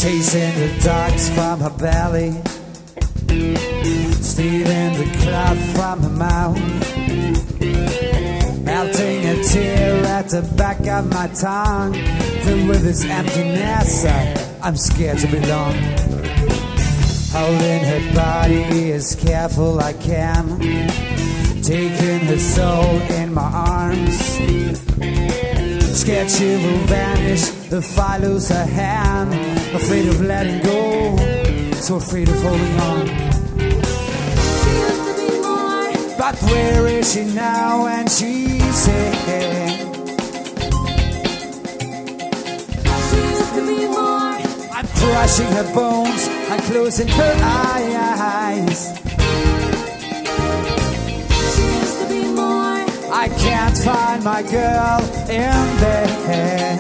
chasing the dogs from her belly, stealing the cloud from her mouth, melting a tear at the back of my tongue, filled with this emptiness. I'm scared to belong. Holding her body as careful I can, taking her soul in my arms, scared she will vanish if I lose her hand, afraid of letting go, so afraid of holding on. She used to be more, but where is she now when she's here? she used to be more, I'm crushing her bones, I'm closing her eyes. she used to be more, I can't find my girl in there.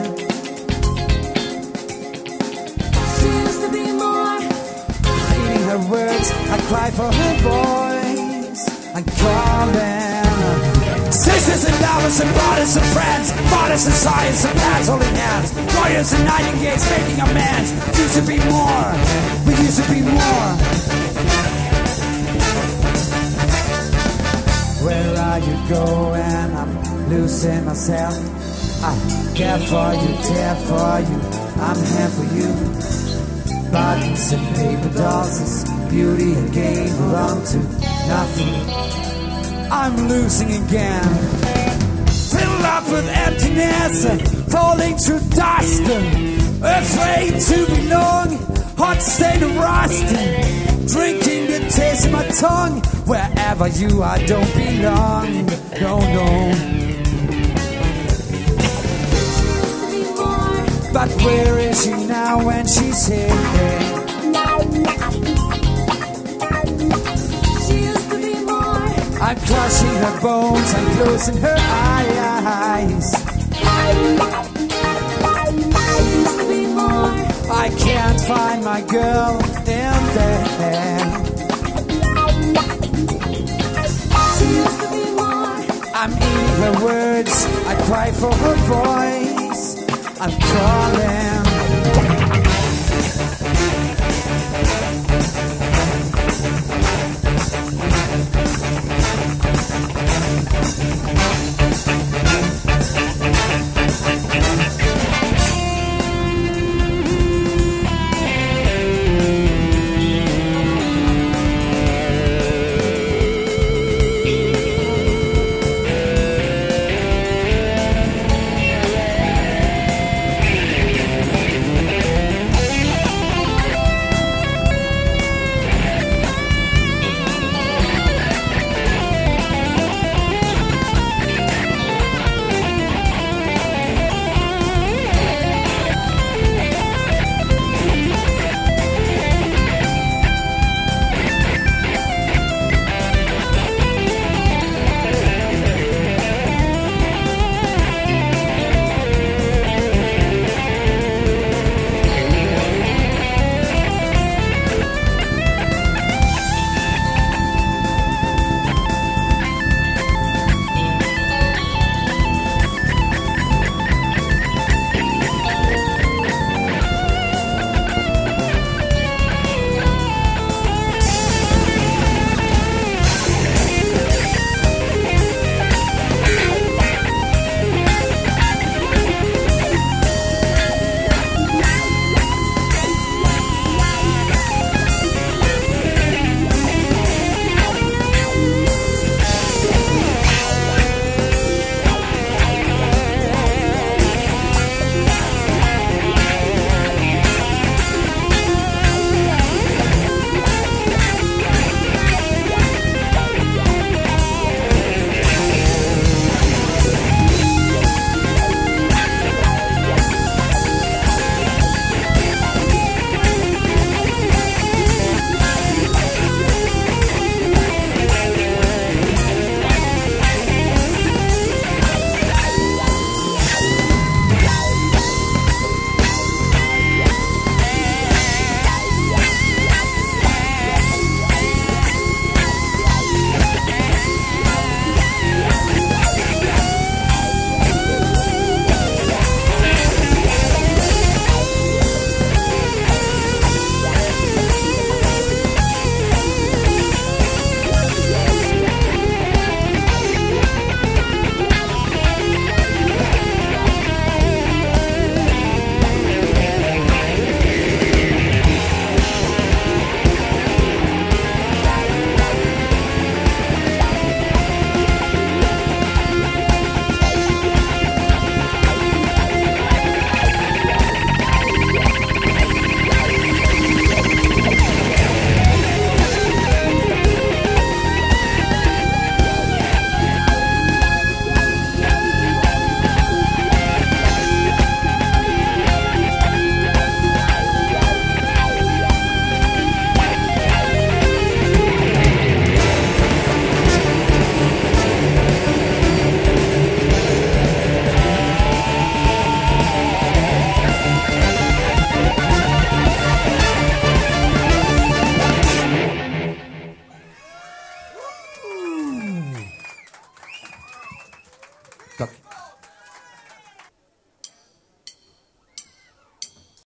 she used to be more, Reading her words, I cry for her voice. I'm calling sisters and lovers and brothers and friends, fathers and science and lads holding hands, warriors and nightingales making amends. Used to be more, we used to be more. Where are you going? I'm losing myself. I care for you, tear for you, I'm here for you. Buttons and paper dolls, this beauty and game belong to nothing. I'm losing again. Filled up with emptiness, falling to dust, afraid to belong, hot state of rust, drinking the taste in my tongue. Wherever you are, don't belong. No, no. But where is she now when she's here? she used to be more, I'm crushing her bones, I'm closing her eyes. she used to be more, I can't find my girl in there. she used to be more, I'm eating her words, I cry for her voice. I'm calling